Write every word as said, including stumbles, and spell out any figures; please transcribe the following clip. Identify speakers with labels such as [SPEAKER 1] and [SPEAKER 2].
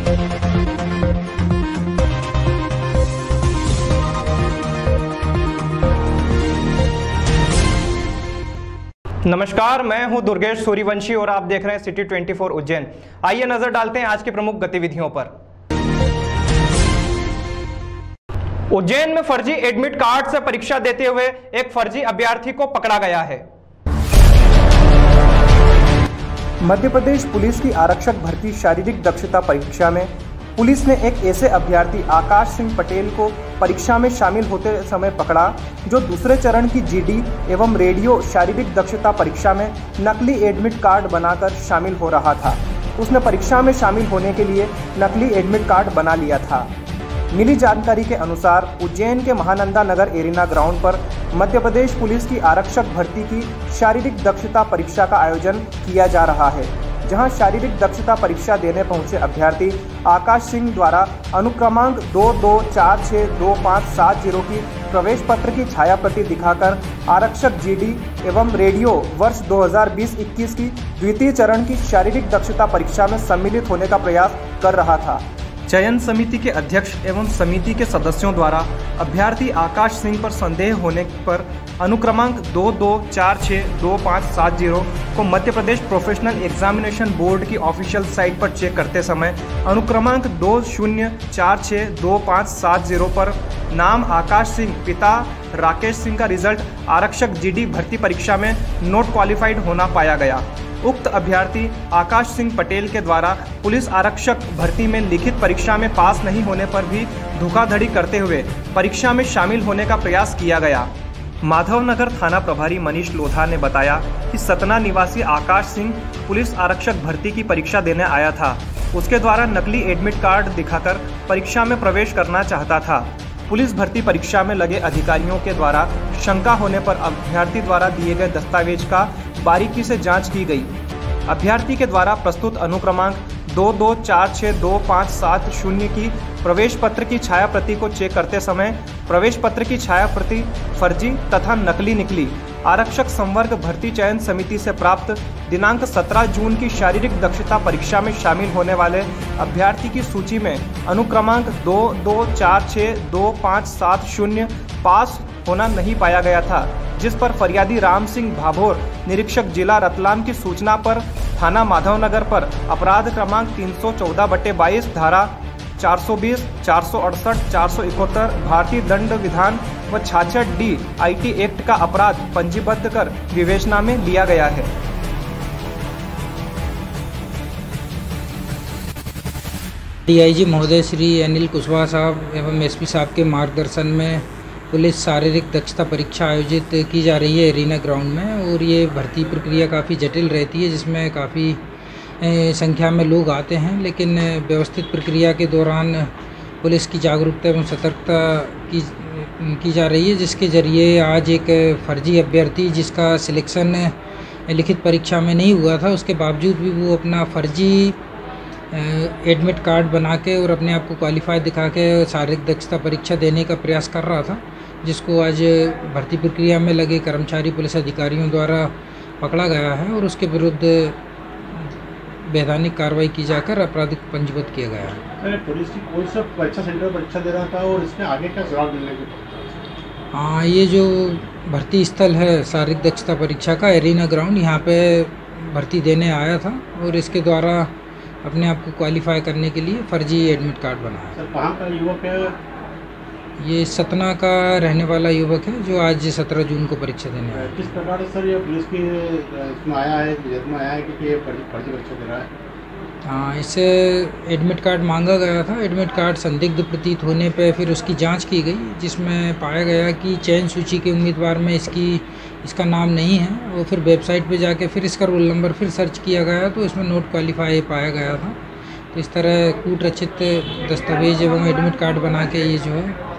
[SPEAKER 1] नमस्कार, मैं हूं दुर्गेश सूर्यवंशी और आप देख रहे हैं सिटी चौबीस उज्जैन। आइए नजर डालते हैं आज की प्रमुख गतिविधियों पर। उज्जैन में फर्जी एडमिट कार्ड से परीक्षा देते हुए एक फर्जी अभ्यर्थी को पकड़ा गया है।
[SPEAKER 2] मध्य प्रदेश पुलिस की आरक्षक भर्ती शारीरिक दक्षता परीक्षा में पुलिस ने एक ऐसे अभ्यर्थी आकाश सिंह पटेल को परीक्षा में शामिल होते समय पकड़ा जो दूसरे चरण की जीडी एवं रेडियो शारीरिक दक्षता परीक्षा में नकली एडमिट कार्ड बनाकर शामिल हो रहा था। उसने परीक्षा में शामिल होने के लिए नकली एडमिट कार्ड बना लिया था। मिली जानकारी के अनुसार उज्जैन के महानंदा नगर एरिना ग्राउंड पर मध्य प्रदेश पुलिस की आरक्षक भर्ती की शारीरिक दक्षता परीक्षा का आयोजन किया जा रहा है, जहां शारीरिक दक्षता परीक्षा देने पहुंचे अभ्यर्थी आकाश सिंह द्वारा अनुक्रमांक दो दो चार छः दो पाँच सात जीरो की प्रवेश पत्र की छाया प्रति दिखाकर आरक्षक जीडी एवं रेडियो वर्ष दो हज़ार बीस इक्कीस की द्वितीय चरण की शारीरिक दक्षता परीक्षा में सम्मिलित होने का प्रयास कर रहा था।
[SPEAKER 1] चयन समिति के अध्यक्ष एवं समिति के सदस्यों द्वारा अभ्यर्थी आकाश सिंह पर संदेह होने पर अनुक्रमांक दो दो चार छः दो पाँच सात जीरो को Madhya Pradesh professional examination board की ऑफिशियल साइट पर चेक करते समय अनुक्रमांक दो शून्य चार छः दो पाँच सात जीरो पर नाम आकाश सिंह, पिता राकेश सिंह का रिजल्ट आरक्षक जीडी भर्ती परीक्षा में नॉट क्वालिफाइड होना पाया गया। उक्त अभ्यर्थी आकाश सिंह पटेल के द्वारा पुलिस आरक्षक भर्ती में लिखित परीक्षा में पास नहीं होने पर भी धोखाधड़ी करते हुए परीक्षा में शामिल होने का प्रयास किया गया। माधवनगर थाना प्रभारी मनीष लोधा ने बताया कि सतना निवासी आकाश सिंह पुलिस आरक्षक भर्ती की परीक्षा देने आया था। उसके द्वारा नकली एडमिट कार्ड दिखाकर परीक्षा में प्रवेश करना चाहता था। पुलिस भर्ती परीक्षा में लगे अधिकारियों के द्वारा शंका होने पर अभ्यर्थी द्वारा दिए गए दस्तावेज का बारीकी से जांच की गई। अभ्यर्थी के द्वारा प्रस्तुत अनुक्रमांक दो दो चार छः दो पाँच सात शून्य की प्रवेश पत्र की छाया प्रति को चेक करते समय प्रवेश पत्र की छाया प्रति फर्जी तथा नकली निकली। आरक्षक संवर्ग भर्ती चयन समिति से प्राप्त दिनांक सत्रह जून की शारीरिक दक्षता परीक्षा में शामिल होने वाले अभ्यर्थी की सूची में अनुक्रमांक दो दो चार छः दो पाँच सात शून्य पास होना नहीं पाया गया था, जिस पर फरियादी राम सिंह भाभोर निरीक्षक जिला रतलाम की सूचना पर थाना माधवनगर पर अपराध क्रमांक तीन सौ चौदह बटे बाईस धारा चार सौ बीस, चार सौ अड़सठ, चार सौ इकहत्तर भारतीय दंड विधान व छियासठ डी आईटी एक्ट का अपराध पंजीबद्ध कर विवेचना में लिया गया है।
[SPEAKER 3] डीआईजी महोदय श्री अनिल कुशवाहा साहब एवं एसपी साहब के मार्गदर्शन में पुलिस शारीरिक दक्षता परीक्षा आयोजित की जा रही है एरिना ग्राउंड में। और ये भर्ती प्रक्रिया काफ़ी जटिल रहती है, जिसमें काफ़ी संख्या में लोग आते हैं, लेकिन व्यवस्थित प्रक्रिया के दौरान पुलिस की जागरूकता एवं सतर्कता की की जा रही है, जिसके ज़रिए आज एक फर्जी अभ्यर्थी जिसका सिलेक्शन लिखित परीक्षा में नहीं हुआ था, उसके बावजूद भी वो अपना फर्जी एडमिट कार्ड बना के और अपने आप को क्वालिफाई दिखा के शारीरिक दक्षता परीक्षा देने का प्रयास कर रहा था, जिसको आज भर्ती प्रक्रिया में लगे कर्मचारी पुलिस अधिकारियों द्वारा पकड़ा गया है और उसके विरुद्ध वैधानिक कार्रवाई की जाकर आपराधिक पंजीबद्ध किया गया है।
[SPEAKER 4] पुलिस की कौन सा परीक्षा सेंटर परीक्षा दे रहा था और इसमें आगे क्या जवाब मिलने के?
[SPEAKER 3] हाँ, ये जो भर्ती स्थल है शारीरिक दक्षता परीक्षा का एरिना ग्राउंड, यहाँ पे भर्ती देने आया था और इसके द्वारा अपने आप को क्वालिफाई करने के लिए फर्जी एडमिट कार्ड बनाया।
[SPEAKER 4] सर, कहाँ का युवक है?
[SPEAKER 3] ये सतना का रहने वाला युवक है जो आज सत्रह जून को परीक्षा देने आया।
[SPEAKER 4] किस प्रकार से सर ये पुलिस की इसमें आया है, में आया है कि ये फर्जी परीक्षा दे रहा है?
[SPEAKER 3] हाँ, इससे एडमिट कार्ड मांगा गया था। एडमिट कार्ड संदिग्ध प्रतीत होने पर फिर उसकी जांच की गई, जिसमें पाया गया कि चयन सूची के उम्मीदवार में इसकी इसका नाम नहीं है। और फिर वेबसाइट पे जाके फिर इसका रोल नंबर फिर सर्च किया गया तो इसमें नोट क्वालिफाई पाया गया था। तो इस तरह कूट रचित दस्तावेज एवं एडमिट कार्ड बना के ये जो है